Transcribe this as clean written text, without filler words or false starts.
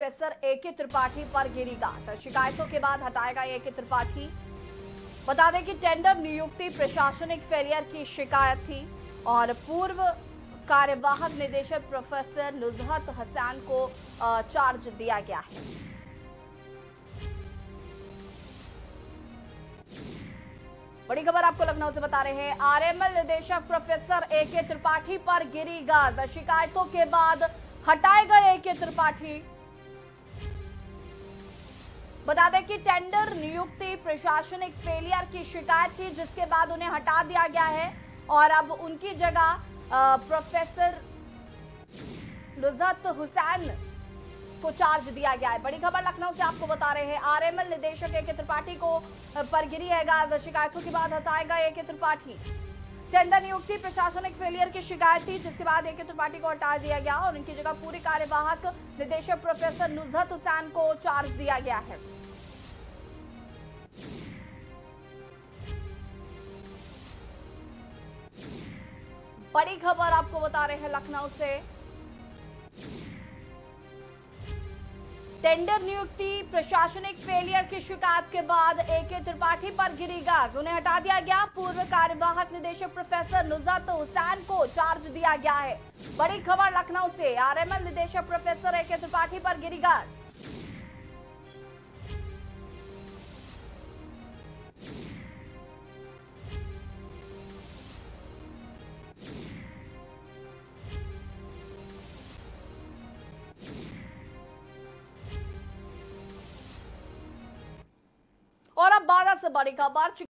Professor A K. Tripathi पर गिरी गाज। शिकायतों के बाद हटाएगा ए.के. त्रिपाठी। बता दें कि टेंडर नियुक्ति प्रशासनिक फेलियर की शिकायत थी और पूर्व कार्यवाहक निदेशक प्रोफेसर नुजहत हसन को चार्ज दिया गया है। बड़ी खबर आपको लखनऊ से बता रहे हैं। आरएमएल निदेशक प्रोफेसर ए.के. त्रिपाठी पर गिरी गाज। शिकायतों के बाद हटाए गए ए.के. त्रिपाठी। बता दें कि टेंडर नियुक्ति प्रशासनिक फेलियर की शिकायत थी, जिसके बाद उन्हें हटा दिया गया है और अब उनकी जगह प्रोफेसर नुजहत हुसैन को चार्ज दिया गया है। बड़ी खबर लखनऊ से आपको बता रहे हैं। आरएमएल निदेशक ए.के. त्रिपाठी को पर गिरी है गाज। शिकायतों के बाद हटाएगा ए.के. त्रिपाठी। टेंडर नियुक्ति प्रशासनिक फेलियर की शिकायत थी, जिसके बाद ए.के. त्रिपाठी को हटा दिया गया और उनकी जगह पूरी कार्यवाहक निदेशक प्रोफेसर नुजहत हुसैन को चार्ज दिया गया है। बड़ी खबर आपको बता रहे हैं लखनऊ से। टेंडर नियुक्ति प्रशासनिक फेलियर की शिकायत के बाद ए.के. त्रिपाठी पर गिरी गाज। उन्हें हटा दिया गया। पूर्व कार्यवाहक निदेशक प्रोफेसर नुजहत हुसैन को चार्ज दिया गया है। बड़ी खबर लखनऊ से। आरएमएल निदेशक प्रोफेसर ए.के. त्रिपाठी पर गिरी गाज। और अब 12 से बड़ी खबर।